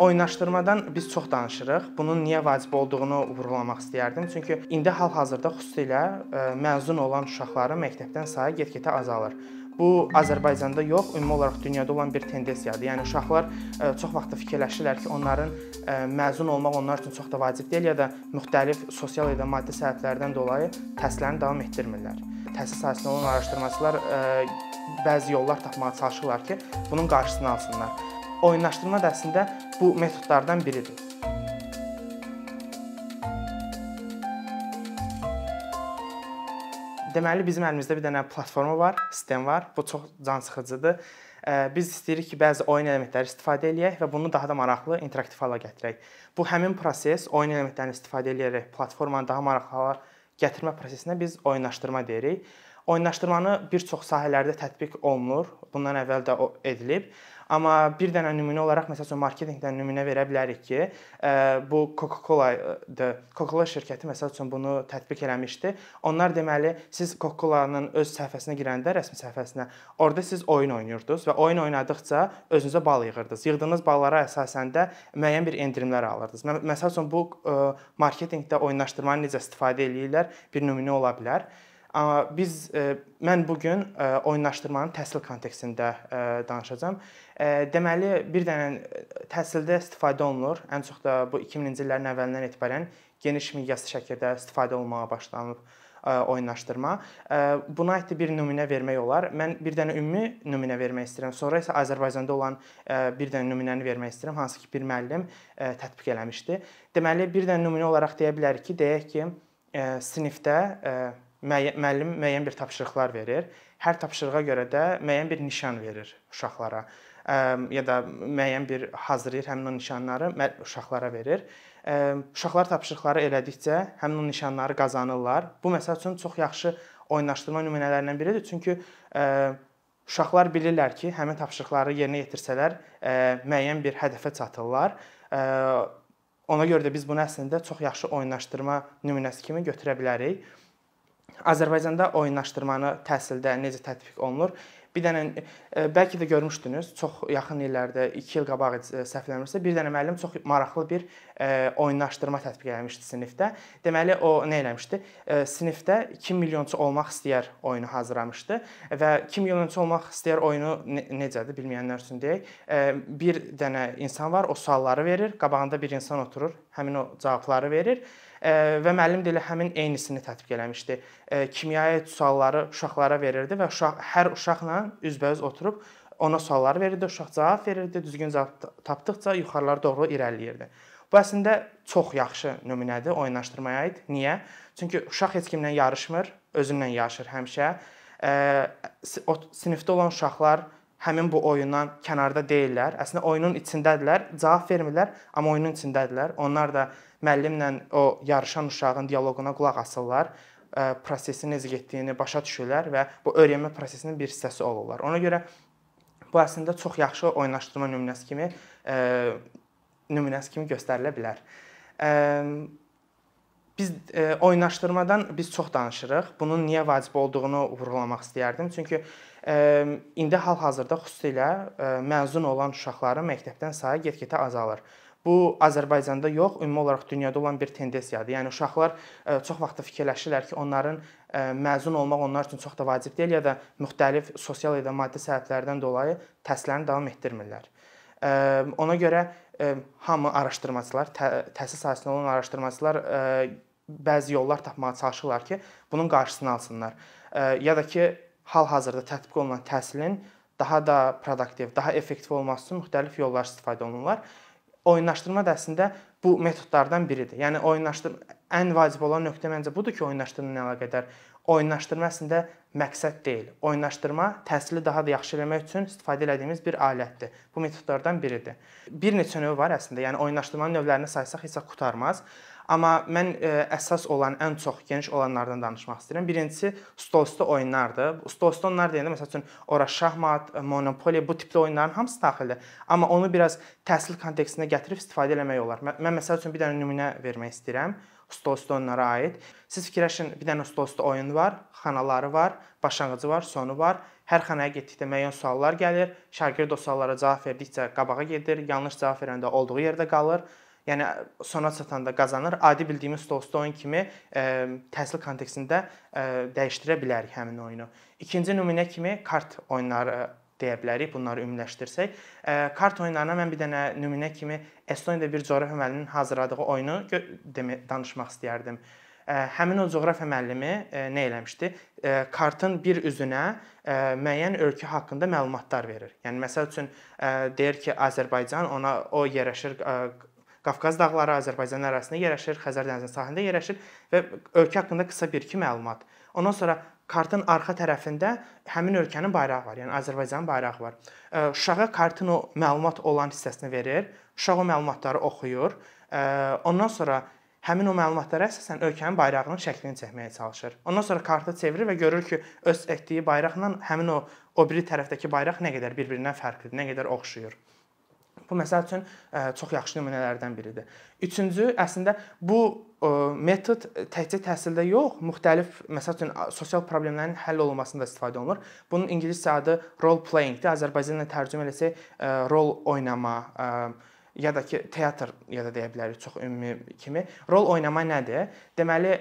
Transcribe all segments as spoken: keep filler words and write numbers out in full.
Oyunlaşdırmadan biz çox danışırıq. Bunun niyə vacib olduğunu vurğulamaq istəyərdim. Çünki indi hal-hazırda xüsusilə məzun olan uşaqların məktəbdən sayı get-gedə azalır. Bu Azərbaycanda yox, ümumi olaraq dünyada olan bir tendensiyadır. Yəni uşaqlar çox vaxt fikirləşirlər ki, onların məzun olmaq onlar üçün çox da vacib deyil ya da müxtəlif sosial ya da maddi səbəblərdən dolayı təhsillərini davam etdirmirlər. Təhsil sahəsində olan araşdırmaçılar bəzi yollar tapmağa çalışırlar ki, bunun qarşısını alsınlar. Oyunlaşdırma da əslində bu metodlardan biridir. Deməli, bizim əlimizdə bir dənə platforma var, sistem var. Bu çox cansıxıcıdır. Biz istəyirik ki, bəzi oyun elementləri istifadə edək və bunu daha da maraqlı, interaktiv hala gətirək. Bu həmin proses, oyun elementlərini istifadə edərək platformanı daha maraqlı hala gətirmə prosesinə biz oyunlaşdırma deyirik. Oyunlaşdırmanı bir çox sahələrdə tətbiq olunur. Bundan əvvəl də edilib. Amma bir dənə nümunə olaraq, məsəl üçün, marketinqdən nümunə verə bilərik ki, bu Coca-Cola'dır. Coca-Cola şirkəti, məsəl üçün, bunu tətbiq eləmişdi. Onlar deməli, siz Coca-Cola'nın öz səhifəsinə girəndə, rəsmi səhifəsinə, orada siz oyun oynuyordunuz və oyun oynadıqca özünüzə bal yığırdınız. Yığdığınız ballara əsasən də müəyyən bir endirimlər alırdınız. Məsəl üçün, bu marketinqdə oyunlaşdırmanı necə istifadə edirlər, bir nümunə ola bilər. Amma biz, mən bugün oyunlaşdırmanın təhsil kontekstində danışacağam. Deməli, bir dənə təhsildə istifadə olunur. Ən çox da bu iki minci illərin əvvəlindən etibarən geniş miqyaslı şəkildə istifadə olunmağa başlanıb oyunlaşdırma. Buna aid bir nümunə vermək olar. Mən bir dənə ümumi nümunə vermək istəyirəm. Sonra isə Azərbaycanda olan bir dənə nümunəni vermək istəyirəm, hansı ki, bir müəllim tətbiq eləmişdi. Deməli, bir dənə nümunə olaraq deyə bilərik ki, deyək ki, sinifdə müəllim müəyyən bir tapşırıqlar verir. Hər tapşırığa görə də müəyyən bir nişan verir uşaqlara ya da müəyyən bir hazırlayır, həmin o nişanları uşaqlara verir. Uşaqlar tapşırıqları elədikcə həmin o nişanları qazanırlar. Bu, məsəl üçün, çox yaxşı oyunlaşdırma nümunələrindən biridir. Çünki uşaqlar bilirlər ki, həmin tapşırıqları yerinə yetirsələr müəyyən bir hədəfə çatırlar. Ona görə də biz bunu əslində çox yaxşı oyunlaşdırma nümunəsi kimi götürə bilərik. Azərbaycanda oyunlaşdırmanı təhsildə necə tətbiq olunur? Bir dənə, bəlkə də görmüşdünüz, çox yaxın illərdə, iki il qabaq səhv eləmirəmsə, bir dənə müəllim çox maraqlı bir oyunlaşdırma tətbiq eləmişdi sinifdə. Deməli, o nə eləmişdi? Sinifdə kim milyonçu olmaq istəyər oyunu hazırlamışdı və kim milyonçu olmaq istəyər oyunu necədir, bilməyənlər üçün deyək. Bir dənə insan var, o sualları verir, qabağında bir insan oturur, həmin o cavabları verir. Və müəllim də elə həmin eynisini tətbiq eləmişdi. Kimyaya aid sualları uşaqlara verirdi və uşaq, hər uşaqla üzbəüz oturub ona sualları verirdi, uşaq cavab verirdi, düzgün cavab tapdıqca yuxarılara doğru irəliləyirdi. Bu əslində çox yaxşı nümunədir oyunlaşdırmaya aid. Niyə? Çünki uşaq heç kimlə yarışmır, özünlə yarışır həmişə. O sinifdə olan uşaqlar həmin bu oyundan kənarda deyirlər. Əslində oyunun içindədirlər, cavab vermirlər, amma oyunun içindədirlər. Onlar da müəllimlə o yarışan uşağın dialoquna qulaq asırlar, prosesin necə getdiyini başa düşürlər və bu öyrənmə prosesinin bir hissəsi olurlar. Ona görə bu əslində çox yaxşı oyunlaşdırma nümunəsi kimi nümunəsi kimi göstərilə bilər. Biz oyunlaşdırmadan biz çox danışırıq. Bunun niyə vacib olduğunu vurğulamaq istəyərdim. Çünki indi hal-hazırda xüsusilə məzun olan uşaqların məktəbdən sayı get-gedə azalır. Bu Azərbaycanda yox, ümumi olaraq dünyada olan bir tendensiyadır. Yəni uşaqlar çox vaxt fikirləşirlər ki, onların məzun olmaq onlar üçün çox da vacib deyil ya da müxtəlif sosial ya da maddi səbəblərdən dolayı təhsillərini davam etdirmirlər. Ona görə hamı araşdırmaçılar, təhsil sahəsində olan araşdırmaçılar bəzi yollar tapmağa çalışırlar ki, bunun qarşısını alsınlar. Ya da ki, hal-hazırda tətbiq olunan təhsilin daha da produktiv, daha effektiv olması üçün müxtəlif yollar istifadə olunurlar. Oyunlaşdırma da əslində bu metodlardan biridir. Yəni oyunlaşdırma ən vacib olan nöqtə məncə budur ki, oyunlaşdırma ilə əlaqədar oyunlaşdırma əslində məqsəd deyil. Oyunlaşdırma təhsili daha da yaxşı eləmək üçün istifadə etdiyimiz bir alətdir. Bu metodlardan biridir. Bir neçə növ var əslində. Yəni oyunlaşdırmanın növlərini saysaq heç qurtarmaz. Amma mən əsas olan, ən çox geniş olanlardan danışmaq istəyirəm. Birincisi, stolüstü oyunlardır. Stolüstü oyunlar deyəndə, məsəl üçün, ora şahmat, monopoli, bu tipli oyunların hamısı daxildir. Amma onu biraz təhsil kontekstində gətirib istifadə eləmək olar. Mən, məsəl üçün, bir dənə nümunə vermək istəyirəm stolüstü oyunlara aid. Siz fikirləşin, bir dənə stolüstü oyun var, xanaları var, başlanğıcı var, sonu var. Hər xanaya getdikdə müəyyən suallar gəlir, şagird o suallara cavab verdikcə qabağa gedir, yanlış cavab verəndə olduğu yerdə qalır. Yəni sona çatanda qazanır. Adi bildiyimiz stol-üstü oyun kimi ə, təhsil kontekstində ə, dəyişdirə bilərik həmin oyunu. İkinci nümunə kimi kart oyunları deyə bilərik, bunları ümumiləşdirsək. Ə, kart oyunlarına mən bir dənə nümunə kimi Estoniyada bir coğrafiya müəlliminin hazırladığı oyunu demə, danışmaq istəyərdim. Ə, həmin o coğrafiya müəllimi ə, nə eləmişdi? Ə, kartın bir üzünə ə, müəyyən ölkə haqqında məlumatlar verir. Yəni məsəl üçün ə, deyir ki, Azərbaycan, ona o yerləşir, ə, Qafqaz dağları Azərbaycan ərazisində yerləşir, Xəzər dənizinin sahilində yerləşir və ölkə haqqında qısa bir-iki məlumat. Ondan sonra kartın arxa tərəfində həmin ölkənin bayrağı var, yəni Azərbaycanın bayrağı var. Uşağa kartın o məlumat olan hissəsini verir, uşaq o məlumatları oxuyur. Ondan sonra həmin o məlumatlara əsasən ölkənin bayrağının şəklini çəkməyə çalışır. Ondan sonra kartı çevirir və görür ki, öz etdiyi bayraqla həmin o o biri tərəfdəki bayraq nə qədər bir-birindən fərqlidir, nə qədər oxşuyur. Bu məsəl üçün çox yaxşı nümunələrdən biridir. Üçüncü, əslində bu metod təkcə təhsildə yox, müxtəlif məsəl üçün sosial problemlərin həll olunmasında istifadə olunur. Bunun ingiliscə adı role playing-dir. Azərbaycanla tərcümə etsək rol oynama ya da ki teatr ya da deyə bilərik çox ümumi kimi. Rol oynama nədir? Deməli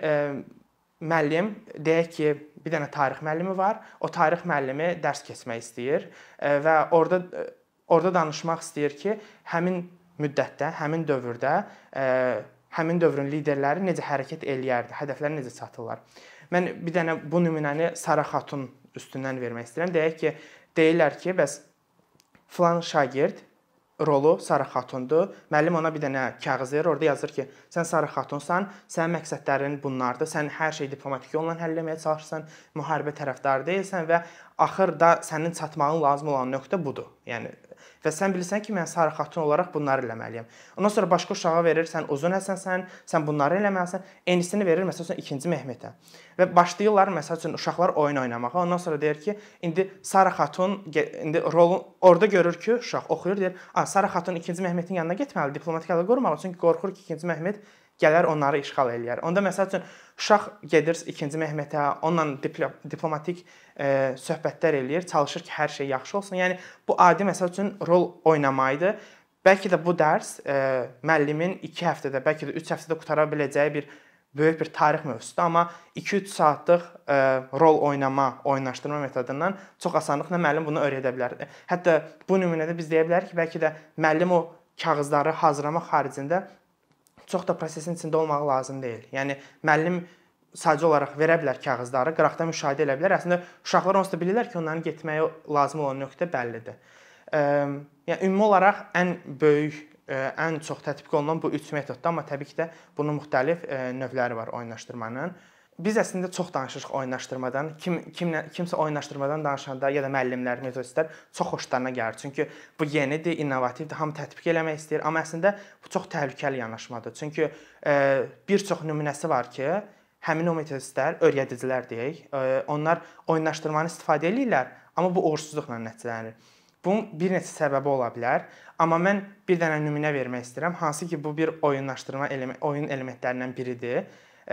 müəllim deyək ki, bir dənə tarix müəllimi var. O tarix müəllimi dərs keçmək istəyir və orada Orada danışmaq istəyir ki, həmin müddətdə, həmin dövrdə ə, həmin dövrün liderləri necə hərəkət eləyərdi, hədəfləri necə çatırlar. Mən bir dənə bu nümunəni Sara Xatun üstündən vermək istəyirəm. Deyək ki, deyirlər ki, bəs filan şagird rolu Sara Xatundur. Müəllim ona bir dənə kağız verir, orada yazır ki, sən Sara Xatunsan, sənin məqsədlərin bunlardır, sən hər şeyi diplomatik yolla həll etməyə çalışırsan, müharibə tərəfdarı deyilsən və axırda sənin çatmağın lazım olan nöqtə budur. Yəni və sən bilirsən ki, mən Sara Xatun olaraq bunları eləməliyəm. Ondan sonra başqa uşağa verir, sən Uzun Həsənsən, sən bunları eləməlisən. Eynisini verir məsəl üçün ikinci Mehmetə. Və başlayırlar məsəl üçün uşaqlar oyun oynamağa. Ondan sonra deyir ki, indi Sara Xatun indi rolu orada görür ki, uşaq oxuyur, deyir, "A, Sara Xatun ikinci Mehmetin yanına getməli, diplomatik əlaqə qurmalı, çünki qorxur ki, ikinci Mehmet gələr onları işğal eləyər." Onda məsəl üçün uşaq gedir ikinci Mehmetə, onunla diplomatik e, söhbətlər eləyir, çalışır ki, hər şey yaxşı olsun. Yəni bu adi məsəl üçün rol oynamaydı. Bəlkə də bu dərs e, müəllimin iki həftədə, bəlkə də üç həftədə qutara biləcəyi bir böyük bir tarix mövzusudur, amma iki-üç saatlıq e, rol oynama, oyunlaşdırma metodundan çox asanlıqla müəllim bunu öyrədə bilər. Hətta bu nümunədə biz deyə bilərik ki, bəlkə də müəllim o kağızları hazırlamaq xaricində çox da prosesin içində olmağı lazım deyil. Yəni müəllim sadəcə olaraq verə bilər kağızları, qıraqda müşahidə edə bilər. Əslində uşaqlar onsuz da bilirlər ki, onların getməyə lazım olan nöqtə bəllidir. E, yəni ümumi olaraq ən böyük, e, ən çox tətbiq olunan bu üç metoddur, amma təbii ki də bunun müxtəlif e, növləri var oyunlaşdırmanın. Biz əslində çox danışırıq oyunlaşdırmadan. Kim kimlə kimsə oyunlaşdırmadan danışanda ya da müəllimlər, metodistlər çox xoşlarına gəlir. Çünki bu yenidir, innovativdir, hamı tətbiq eləmək istəyir, amma əslində bu çox təhlükəli yanaşmadır. Çünki e, bir çox nümunəsi var ki, həmin o metodistlər, öyrədicilər deyək, onlar oyunlaşdırmanı istifadə edirlər, amma bu uğursuzluqla nəticələnir. Bunun bir neçə səbəbi ola bilər, amma mən bir dənə nümunə vermək istəyirəm, hansı ki, bu bir oyunlaşdırma element, oyun elementlərindən biridir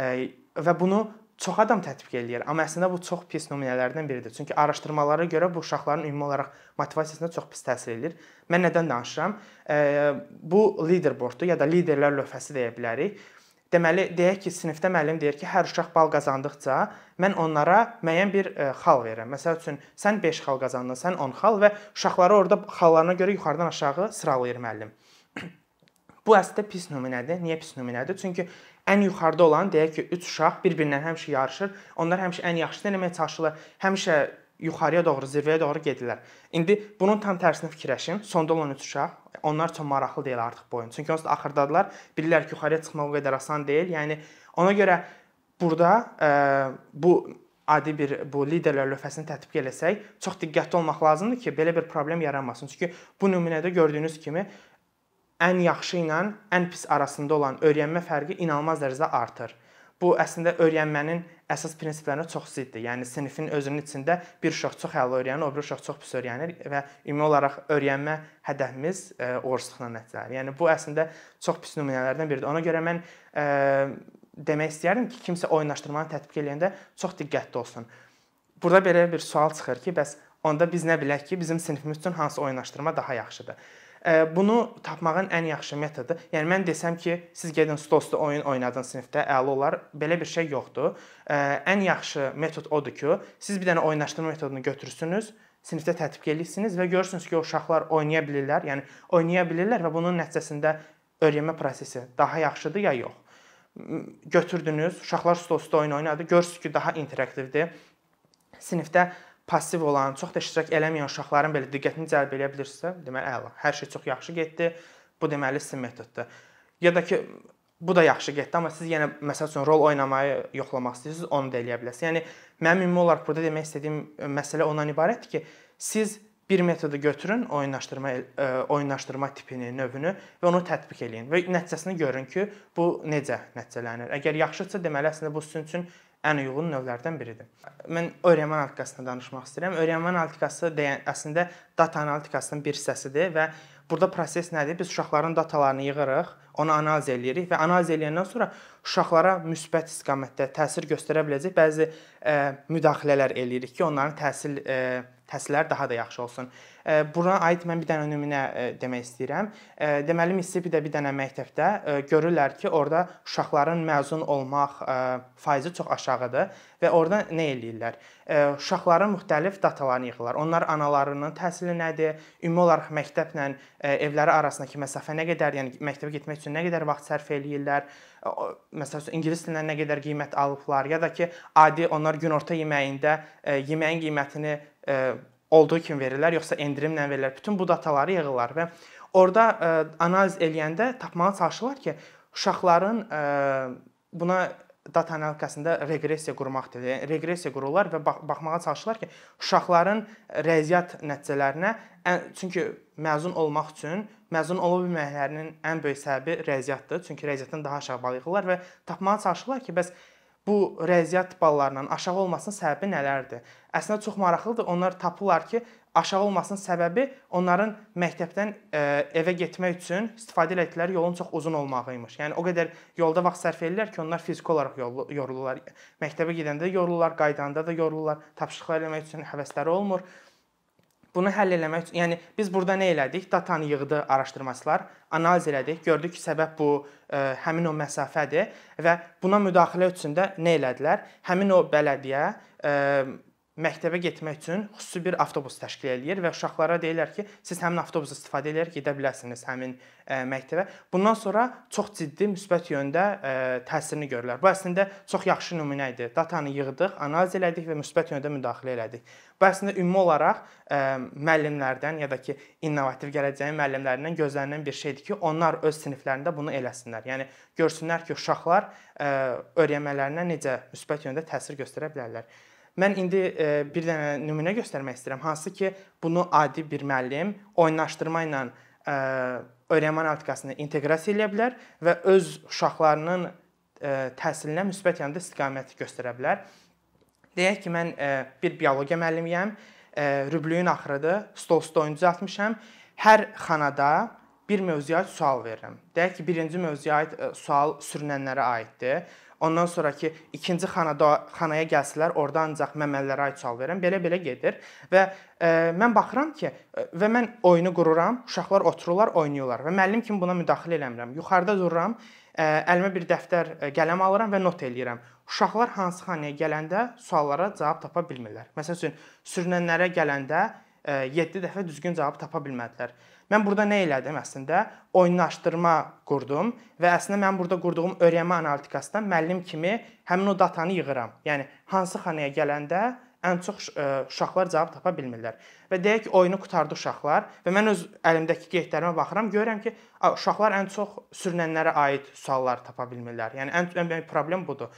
və bunu çox adam tətbiq eləyir, amma əslində bu çox pis nümunələrdən biridir. Çünki araşdırmalara görə bu uşaqların ümumi olaraq motivasiyasına çox pis təsir edir. Mən nədən danışıram? Bu leaderboarddur ya da liderlər lövhəsi deyə bilərik. Deməli, deyək ki, sinifdə müəllim deyir ki, hər uşaq bal qazandıqca mən onlara müəyyən bir e, xal verirəm. Məsəl üçün, sən beş xal qazandın, sən on xal və uşaqları orada xallarına görə yuxarıdan aşağı sıralayır müəllim. Bu əslində pis nümunədir. Niyə pis nümunədir? Çünki ən yuxarıda olan, deyək ki, üç uşaq bir-birindən həmişə yarışır. Onlar həmişə ən yaxşısını eləməyə çalışırlar. Həmişə yuxarıya doğru, zirvəyə doğru gedirlər. İndi bunun tam tərsini fikirləşin. Sonda olan üç uşaq, onlar üçün maraqlı deyil artıq bu oyun. Çünki onsuz da axırdadılar, bilirlər ki, yuxarıya çıxmaq o qədər asan deyil. Yəni ona görə burada ə, bu adi bir bu liderlər lövhəsini tətbiq eləsək, çox diqqətli olmaq lazımdır ki, belə bir problem yaranmasın. Çünki bu nümunədə gördüyünüz kimi ən yaxşı ilə ən pis arasında olan öyrənmə fərqi inanılmaz dərəcədə artır. Bu əslində öyrənmənin əsas prinsiplərinə çox ziddir. Yəni sinifin özünün içində bir uşaq çox əla öyrənir, o bir uşaq çox pis öyrənir və ümumi olaraq öyrənmə hədəfimiz e, uğursuzluqla nəticələnir. Yəni bu əslində çox pis nümunələrdən biridir. Ona görə mən e, demək istəyərdim ki, kimsə oyunlaşdırmanı tətbiq edəndə çox diqqətli olsun. Burada belə bir sual çıxır ki, bəs onda biz nə bilək ki, bizim sinifimiz üçün hansı oyunlaşdırma daha yaxşıdır. Bunu tapmağın ən yaxşı metodu, yəni mən desəm ki, siz gedin stol-üstü oyun oynadın sinifdə, əla olar. Belə bir şey yoxdur. Ən yaxşı metod odur ki, siz bir dənə oyunlaşdırma metodunu götürürsünüz, sinifdə tətbiq edirsiniz və görürsünüz ki, o uşaqlar oynaya bilirlər, yəni oynaya bilirlər və bunun nəticəsində öyrənmə prosesi daha yaxşıdır ya yox. Götürdünüz, uşaqlar stol-üstü oyun oynadı, görürsünüz ki, daha interaktivdir. Sinifdə passiv olan, çox da iştirak eləməyən uşaqların belə diqqətini cəlb edə bilirsə, deməli əla. Hər şey çox yaxşı getdi. Bu deməli sizin metoddur. Ya da ki, bu da yaxşı getdi, amma siz yenə məsəl üçün rol oynamayı yoxlamaq istəyirsiniz, onu da eləyə bilərsiniz. Yəni mənim ümumi olaraq burada demək istədiyim məsələ ondan ibarətdir ki, siz bir metodu götürün, oyunlaşdırma oyunlaşdırma tipini, növünü və onu tətbiq eləyin və nəticəsini görün ki, bu necə nəticələnir. Əgər yaxşıdsa, deməli əslində bu sizin üçün ən uyğun növlərdən biridir. Mən öyrənmə analitikasını danışmaq istəyirəm. Öyrənmə analitikası deyən əslində data analitikasının bir hissəsidir və burada proses nədir? Biz uşaqların datalarını yığırıq, onu analiz eləyirik və analiz eləyəndən sonra uşaqlara müsbət istiqamətdə təsir göstərə biləcək bəzi ə, müdaxilələr eləyirik ki, onların təhsil ə, təhsilləri daha da yaxşı olsun. Buna aid mən bir dənə nümunə demək istəyirəm. Deməli, Mississippi-də bir dənə məktəbdə görürlər ki, orada uşaqların məzun olmaq faizi çox aşağıdır və orada nə eləyirlər? Uşaqların müxtəlif datalarını yığırlar. Onlar analarının təhsili nədir? Ümumi olaraq məktəblə evləri arasındakı məsafə nə qədər, yəni məktəbə getmək üçün nə qədər vaxt sərf eləyirlər? Məsələn, ingilis dilindən nə qədər qiymət alıblar, ya da ki, adi onlar günorta yeməyində yeməyin qiymətini olduğu kimi verirlər, yoxsa endirimlə verirlər. Bütün bu dataları yığırlar və orada analiz eləyəndə tapmağa çalışırlar ki, uşaqların buna data analitikasında reqressiya qurmaq deyilir. Reqressiya qururlar və baxmağa çalışırlar ki, uşaqların riyaziyyat nəticələrinə, çünki məzun olmaq üçün məzun ola bilməklərinin ən böyük səbəbi riyaziyyatdır. Çünki riyaziyyatdan daha aşağı bal yığırlar və tapmağa çalışırlar ki, bəs bu riyaziyyat ballarının aşağı olmasının səbəbi nələrdir? Əslində çox maraqlıdır. Onlar tapırlar ki, aşağı olmasının səbəbi onların məktəbdən ə, evə getmək üçün istifadə etdikləri yolun çox uzun olmağıymış. Yəni o qədər yolda vaxt sərf edirlər ki, onlar fiziki olaraq yorulurlar. Məktəbə gedəndə yorulurlar, qaydanda da yorulurlar. Tapşırıqlar eləmək üçün həvəsləri olmur. Bunu həll eləmək üçün, yəni biz burada nə elədik? Datanı yığdı araşdırmaçılar, analiz elədik, gördük ki, səbəb bu ə, həmin o məsafədir və buna müdaxilə üçün də nə elədilər? Həmin o bələdiyyə ə, məktəbə getmək üçün xüsusi bir avtobus təşkil eləyir və uşaqlara deyirlər ki, siz həmin avtobusu istifadə edərək gedə bilərsiniz həmin ə, məktəbə. Bundan sonra çox ciddi müsbət yöndə ə, təsirini görürlər. Bu əslində çox yaxşı nümunə idi. Datanı yığdıq, analiz elədik və müsbət yöndə müdaxilə elədik. Bu əslində ümumi olaraq ə, müəllimlərdən ya da ki, innovativ gələcəyin müəllimlərindən gözlənilən bir şeydir ki, onlar öz siniflərində bunu eləsinlər. Yəni görsünlər ki, uşaqlar ə, öyrənmələrinə necə müsbət yöndə təsir göstərə bilərlər. Mən indi e, bir dənə nümunə göstərmək istəyirəm, hansı ki, bunu adi bir müəllim oyunlaşdırma ilə e, öyrənmə analitikasını inteqrasiya edə bilər və öz uşaqlarının e, təhsilinə müsbət yanda istiqamət göstərə bilər. Deyək ki, mən e, bir biologiya müəllimiyəm, e, rüblüyün axırıdır, stol-üstü oyun düzəltmişəm. Hər xanada bir mövzuya aid sual verirəm. Deyək ki, birinci mövzuya aid e, sual sürünənlərə aiddir. Ondan sonraki ikinci xanada xanaya gəlsələr, orada ancaq məməlilərə aid sual verirəm. Belə-belə gedir və e, mən baxıram ki, və mən oyunu qururam, uşaqlar otururlar, oynayırlar və müəllim kimi buna müdaxilə eləmirəm. Yuxarıda dururam, e, əlimə bir dəftər, e, qələm alıram və not eləyirəm. Uşaqlar hansı xanaya gələndə suallara cavab tapa bilmirlər. Məsəl üçün, sürünənlərə gələndə e, yeddi dəfə düzgün cavab tapa bilmədilər. Mən burada nə elədim əslində? Oyunlaşdırma qurdum və əslində mən burada qurduğum öyrənmə analitikasından müəllim kimi həmin o datanı yığıram. Yəni hansı xanaya gələndə ən çox uşaqlar cavab tapa bilmirlər. Və deyək ki, oyunu qurtardı uşaqlar və mən öz əlimdəki qeydlərimə baxıram, görürəm ki, uşaqlar ən çox sürünənlərə aid suallar tapa bilmirlər. Yəni ən, ən böyük problem budur.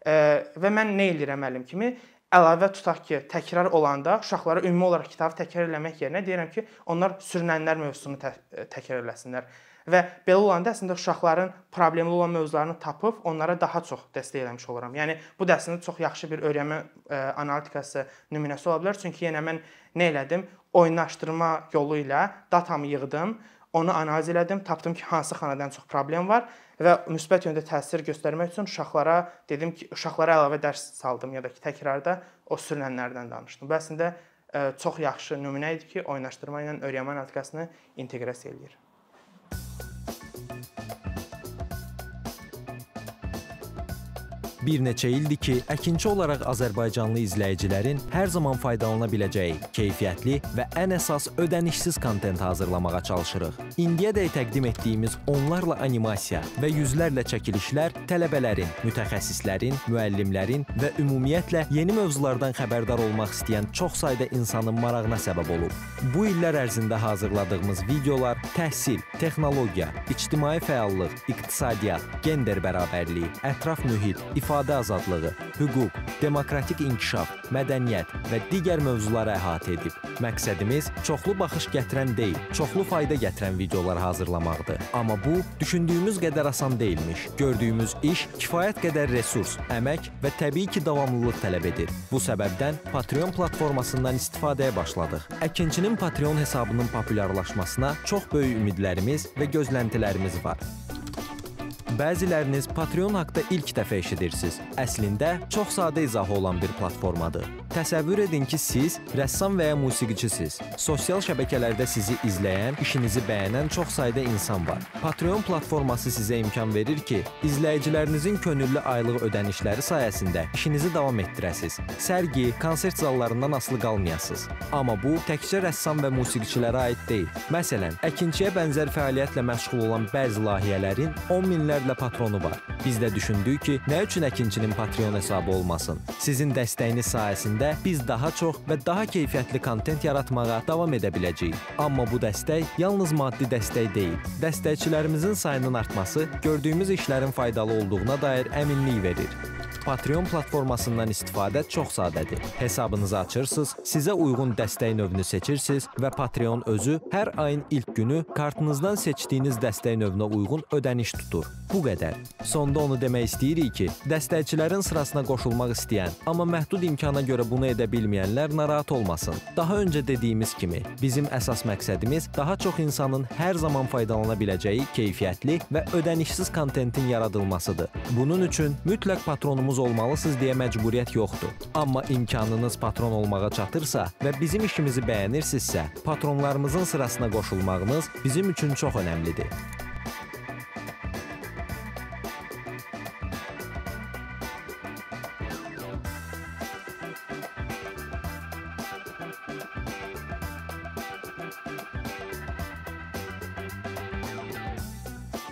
Və mən nə edirəm müəllim kimi? Əlavə tutaq ki, təkrar olanda uşaqlara ümumi olaraq kitabı təkrar eləmək yerinə deyirəm ki, onlar sürünənlər mövzusunu tə təkrar eləsinlər. Və belə olanda əslində uşaqların problemli olan mövzularını tapıb onlara daha çox dəstək eləmiş oluram. Yəni bu da əslində çox yaxşı bir öyrənmə ə, analitikası nümunəsi ola bilər. Çünki yenə mən nə elədim? Oyunlaşdırma yolu ilə datamı yığdım, onu analiz elədim, tapdım ki, hansı xanadan çox problem var və müsbət yöndə təsir göstərmək üçün uşaqlara dedim ki, uşaqlara əlavə dərs saldım ya da ki, təkrarda o sürünənlərdən danışdım. Bu əslində çox yaxşı nümunə idi ki, oyunlaşdırma ilə öyrənmə analitikasını inteqrasiya eləyir. Bir neçə ildir ki, əkinçi olaraq Azərbaycanlı izləyicilərin hər zaman faydalana biləcəyi, keyfiyyətli və ən əsas ödənişsiz kontent hazırlamağa çalışırıq. İndiyədək təqdim etdiyimiz onlarla animasiya və yüzlərlə çəkilişlər tələbələrin, mütəxəssislərin, müəllimlərin və ümumiyyətlə yeni mövzulardan xəbərdar olmaq istəyən çox sayda insanın marağına səbəb olub. Bu illər ərzində hazırladığımız videolar təhsil, texnologiya, ictimai fəallıq, iqtisadiyyat, gender bərabərliyi, ətraf mühit, ifadə azadlığı, hüquq, demokratik inkişaf, mədəniyyət və digər mövzuları əhatə edib. Məqsədimiz çoxlu baxış gətirən deyil, çoxlu fayda gətirən videolar hazırlamaqdır. Amma bu, düşündüyümüz qədər asan deyilmiş. Gördüyümüz iş kifayət qədər resurs, əmək və təbii ki, davamlılıq tələb edir. Bu səbəbdən Patreon platformasından istifadəyə başladıq. Əkinçinin Patreon hesabının populyarlaşmasına çox böyük ümidlərimiz və gözləntilərimiz var. Bəziləriniz Patreon haqda ilk dəfə eşidirsiniz. Əslində, çox sadə izahı olan bir platformadır. Təsəvvür edin ki, siz rəssam və ya musiqiçisiniz. Sosial şəbəkələrdə sizi izləyən, işinizi bəyənən çox sayda insan var. Patreon platforması sizə imkan verir ki, izləyicilərinizin könüllü aylıq ödənişləri sayəsində işinizi davam etdirəsiniz. Sərgi, konsert zallarından asılı qalmayasınız. Amma bu, təkcə rəssam və musiqiçilərə aid deyil. Məsələn, əkinçiyə bənzər fəaliyyətlə məşğul olan bəzi layihələrin on minlərlə patronu var. Biz də düşündük ki, nə üçün əkinçinin Patreon hesabı olmasın? Sizin dəstəyiniz sayəsində biz daha çox və daha keyfiyyətli kontent yaratmağa davam edə biləcəyik. Amma bu dəstək yalnız maddi dəstək deyil. Dəstəkçilərimizin sayının artması gördüyümüz işlərin faydalı olduğuna dair əminlik verir. Patreon platformasından istifadə çox sadədir. Hesabınızı açırsınız, sizə uyğun dəstək növünü seçirsiniz və Patreon özü hər ayın ilk günü kartınızdan seçdiyiniz dəstək növünə uyğun ödəniş tutur. Bu qədər. Sonda onu demək istəyirik ki, dəstəkçilərin sırasına qoşulmaq istəyən, amma məhdud imkana görə bunu edə bilməyənlər narahat olmasın. Daha öncə dediyimiz kimi, bizim əsas məqsədimiz daha çox insanın hər zaman faydalana biləcəyi keyfiyyətli və ödənişsiz kontentin yaradılmasıdır. Bunun üçün mütləq patronumuz olmalısınız deyə məcburiyyət yoxdur. Amma imkanınız patron olmağa çatırsa və bizim işimizi bəyənirsinizsə, patronlarımızın sırasına qoşulmağınız bizim üçün çox önəmlidir.